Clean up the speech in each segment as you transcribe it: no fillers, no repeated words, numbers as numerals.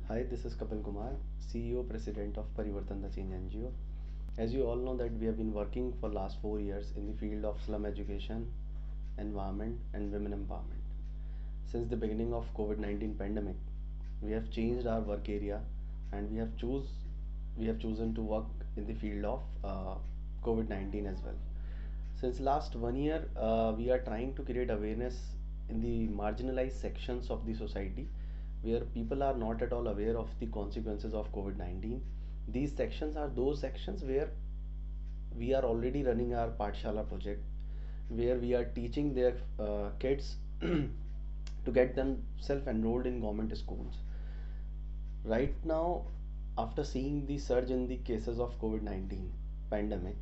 Hi, this is Kapil Kumar, CEO President of Parivartan the Change NGO. As you all know that we have been working for last 4 years in the field of slum education, environment and women empowerment. Since the beginning of COVID-19 pandemic, we have changed our work area and we have chosen to work in the field of COVID-19 as well. Since last 1 year, we are trying to create awareness in the marginalized sections of the society where people are not at all aware of the consequences of COVID-19. These sections are those sections where we are already running our Pathshala project, where we are teaching their kids to get them self-enrolled in government schools. Right now, after seeing the surge in the cases of COVID-19 pandemic,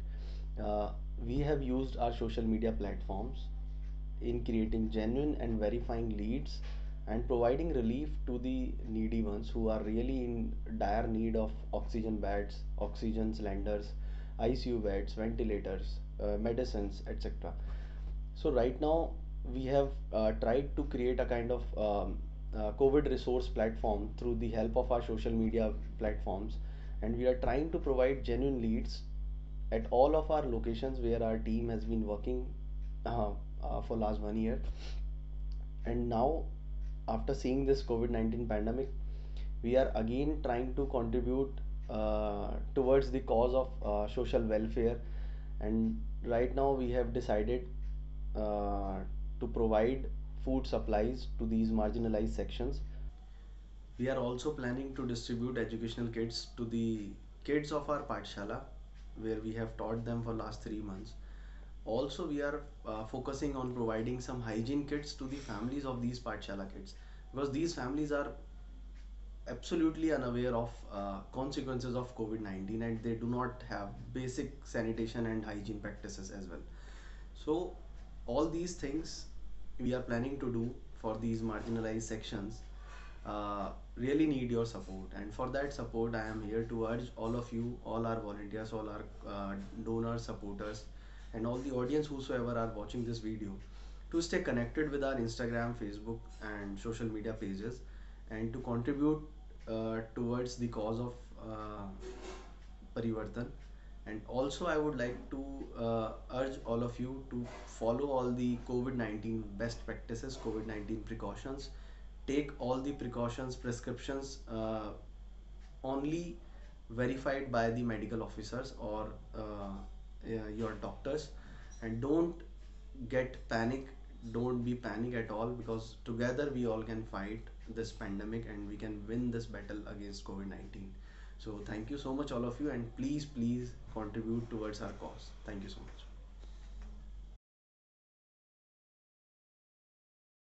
we have used our social media platforms in creating genuine and verifying leads and providing relief to the needy ones who are really in dire need of oxygen beds, oxygen cylinders, ICU beds, ventilators, medicines, etc. So right now we have tried to create a kind of COVID resource platform through the help of our social media platforms, and we are trying to provide genuine leads at all of our locations where our team has been working for last 1 year. And now, after seeing this COVID-19 pandemic, we are again trying to contribute towards the cause of social welfare. And right now we have decided uh, to provide food supplies to these marginalized sections. We are also planning to distribute educational kits to the kids of our Pathshala, where we have taught them for last 3 months. Also, we are focusing on providing some hygiene kits to the families of these Pathshala kids, because these families are absolutely unaware of consequences of COVID-19, and they do not have basic sanitation and hygiene practices as well. So, all these things we are planning to do for these marginalized sections really need your support, and for that support I am here to urge all of you, all our volunteers, all our donors, supporters, and all the audience whosoever are watching this video, to stay connected with our Instagram, Facebook and social media pages, and to contribute towards the cause of Parivartan. And also I would like to urge all of you to follow all the COVID-19 best practices, COVID-19 precautions. Take all the precautions, prescriptions only verified by the medical officers or your doctors, and don't get panic, don't be panic at all, because together we all can fight this pandemic and we can win this battle against COVID-19. So thank you so much all of you, and please contribute towards our cause. Thank you so much.